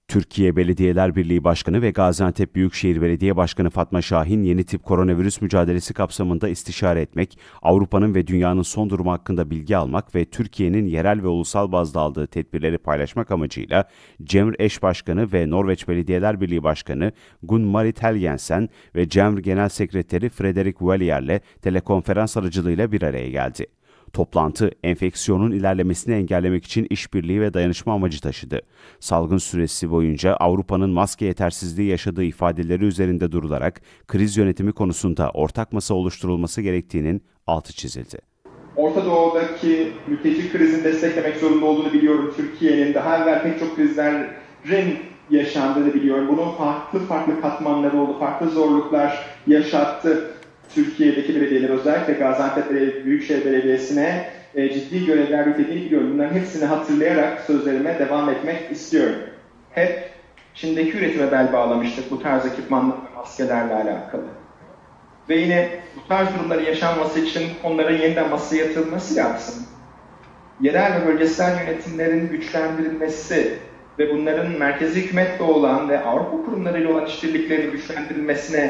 Türkiye Belediyeler Birliği Başkanı ve Gaziantep Büyükşehir Belediye Başkanı Fatma Şahin, yeni tip koronavirüs mücadelesi kapsamında istişare etmek, Avrupa'nın ve dünyanın son durumu hakkında bilgi almak ve Türkiye'nin yerel ve ulusal bazda aldığı tedbirleri paylaşmak amacıyla Cemr Eş Başkanı ve Norveç Belediyeler Birliği Başkanı Gun-Marit Helgensen ve Cemr Genel Sekreteri Frederick Wellier'le telekonferans aracılığıyla bir araya geldi. Toplantı, enfeksiyonun ilerlemesini engellemek için işbirliği ve dayanışma amacı taşıdı. Salgın süresi boyunca Avrupa'nın maske yetersizliği yaşadığı ifadeleri üzerinde durularak kriz yönetimi konusunda ortak masa oluşturulması gerektiğinin altı çizildi. Orta Doğu'daki mülteci krizini desteklemek zorunda olduğunu biliyorum. Türkiye'nin daha evvel pek çok krizlerin yaşandığını biliyorum. Bunun farklı katmanları oldu, farklı zorluklar yaşattı. Türkiye'deki belediyeler, özellikle Gaziantep Büyükşehir Belediyesi'ne ciddi görevler yüklediğini biliyorum. Bunların hepsini hatırlayarak sözlerime devam etmek istiyorum. Hep Çin'deki üretime bel bağlamıştık bu tarz ekipmanlar ve maskelerle alakalı. Ve yine bu tarz durumların yaşanması için onların yeniden masaya yatırılması lazım. Yerel ve bölgesel yönetimlerin güçlendirilmesi ve bunların merkezi hükümetle olan ve Avrupa kurumlarıyla olan işbirliklerinin güçlendirilmesine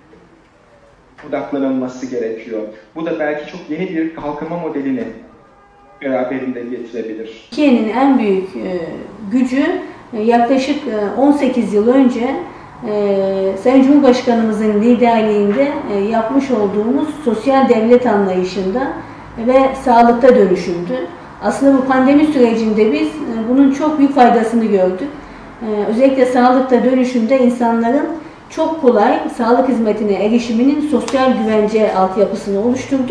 odaklanılması gerekiyor. Bu da belki çok yeni bir kalkınma modelini beraberinde getirebilir. Türkiye'nin en büyük gücü yaklaşık 18 yıl önce Sayın Cumhurbaşkanımızın liderliğinde yapmış olduğumuz sosyal devlet anlayışında ve sağlıkta dönüşüldü. Aslında bu pandemi sürecinde biz bunun çok büyük faydasını gördük. Özellikle sağlıkta dönüşümde insanların çok kolay sağlık hizmetine erişiminin sosyal güvence altyapısını oluşturduk.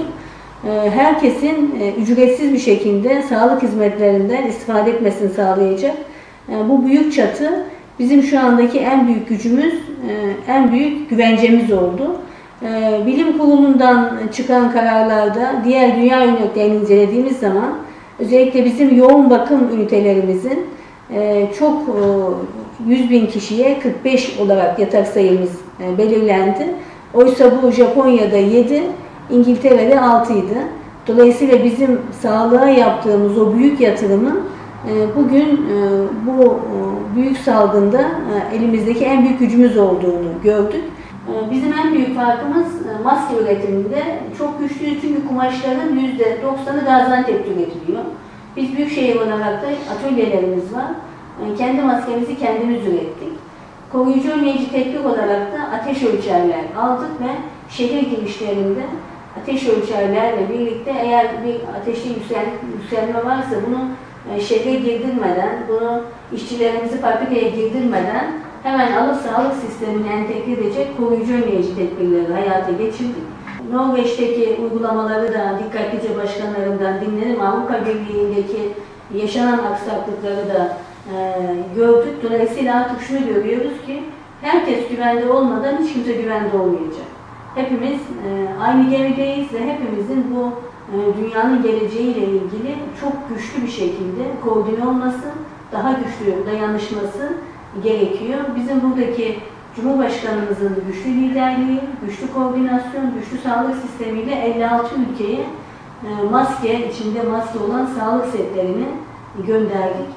Herkesin ücretsiz bir şekilde sağlık hizmetlerinden istifade etmesini sağlayacak. Bu büyük çatı bizim şu andaki en büyük gücümüz, en büyük güvencemiz oldu. Bilim kurulundan çıkan kararlarda diğer dünya örneklerini incelediğimiz zaman özellikle bizim yoğun bakım ünitelerimizin çok 100.000 kişiye 45 olarak yatak sayımız belirlendi. Oysa bu Japonya'da 7, İngiltere'de 6 idi. Dolayısıyla bizim sağlığa yaptığımız o büyük yatırımın bugün bu büyük salgında elimizdeki en büyük gücümüz olduğunu gördük. Bizim en büyük farkımız maske üretiminde çok güçlüyüz çünkü kumaşların %90'ı Gaziantep'te üretiliyor. Biz büyükşehir olarak da atölyelerimiz var. Kendi maskemizi kendimiz ürettik. Koruyucu önleyici tedbir olarak da ateş ölçerler aldık ve şehir girişlerinde ateş ölçerlerle birlikte eğer bir ateşli yükselme varsa bunu şehre girdirmeden, bunu işçilerimizi fabrikaya girdirmeden hemen alıp sağlık sistemine entegre edecek koruyucu önleyici tedbirleri hayata geçirdik. Norveç'teki uygulamaları da dikkatlice başkanlarından dinledim. Avrupa Birliği'ndeki yaşanan aksaklıkları da gördük. Dolayısıyla artık şunu görüyoruz ki herkes güvende olmadan hiç kimse güvende olmayacak. Hepimiz aynı gemideyiz ve hepimizin bu dünyanın geleceğiyle ilgili çok güçlü bir şekilde koordine olması, daha güçlü dayanışması gerekiyor. Bizim buradaki Cumhurbaşkanımızın güçlü liderliği, güçlü koordinasyon, güçlü sağlık sistemiyle 56 ülkeye içinde maske olan sağlık setlerini gönderdik.